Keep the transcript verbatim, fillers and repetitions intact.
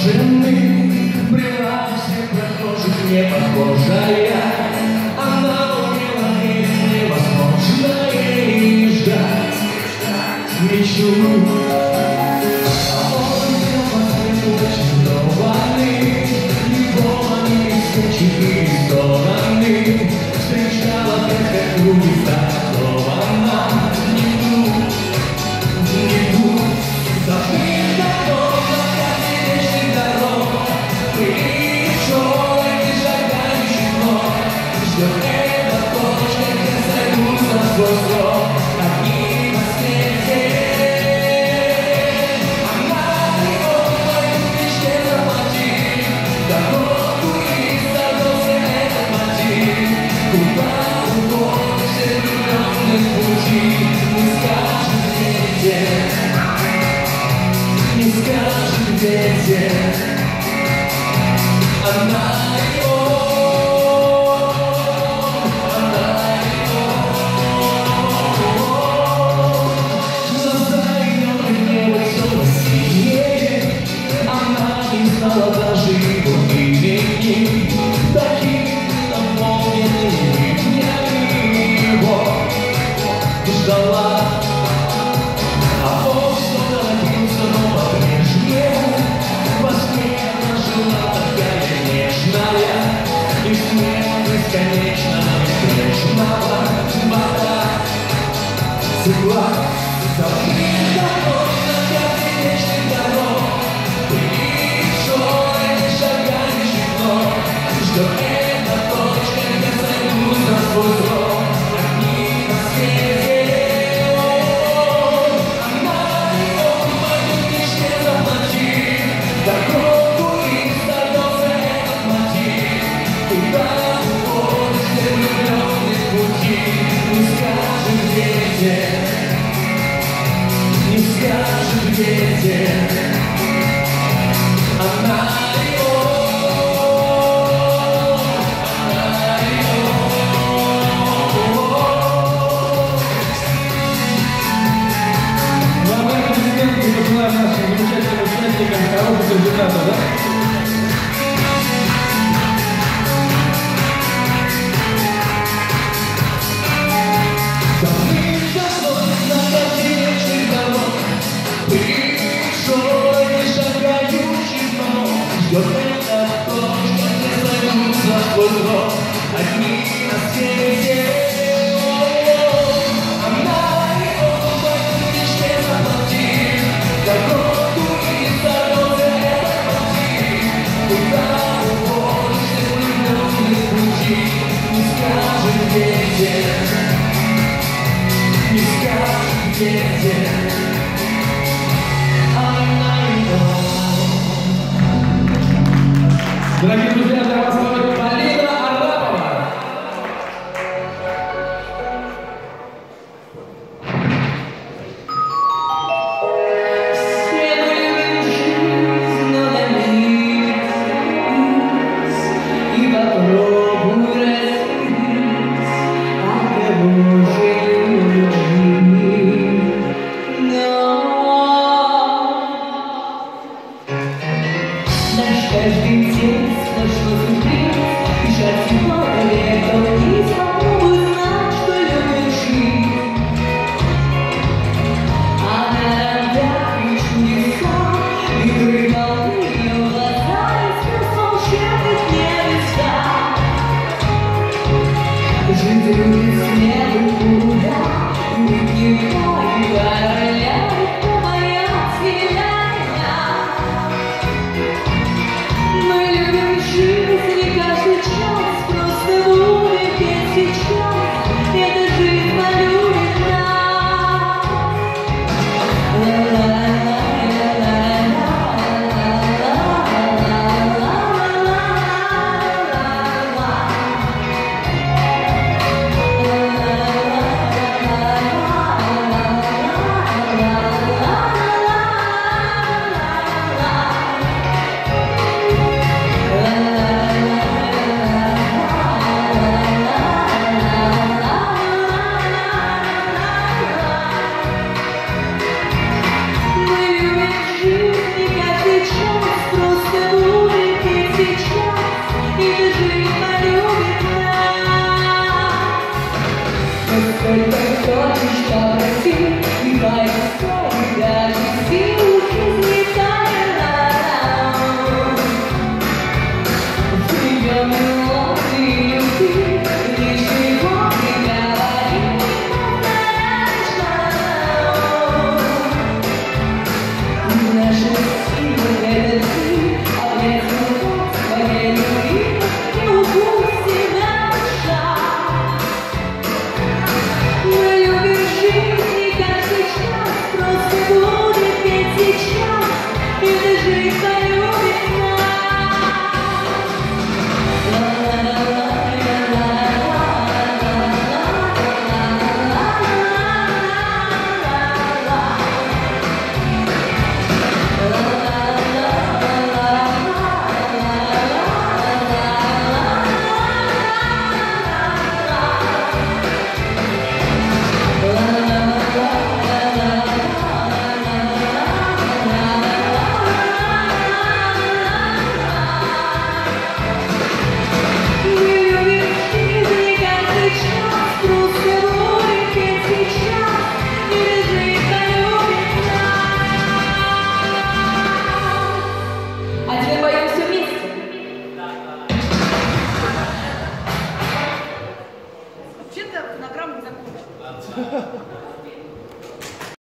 блаженный, брела всех прохожих не похожая. Она умела верить невозможное и ждать мечту. А он был последовательный, его они скачки из стороны. Встречала как люди, так снова она не жду, не жду. Забыть дорог, закатить вечных дорог, пришел и шагающий ног. Что это точно, где сойдутся свой срок, одни на свете. Она не может мечте заплатить, дорогу и садился этот мотив. Куда уходят все влюбленные пути, не скажет ветер, не скажет ветер. Она его, она его. Глаза ее небо снова синее, она не знала даже его имени. Такие наполненные днями его ждала. А он снова родился, но по-прежнему во сне она жила такая нежная, и смех бесконечно бесконечного вода текла. Забыть дорог, закатить вечных дорог, пришел и шагающий ног. Что это точка, где сойдутся свой срок, одни на свете. Она его могут мечте заплатить, дорогу и садился этот мотив. Куда уходят все влюбленные пути, не скажет ветер, не скажет. Вообще-то фонограмма не закончена.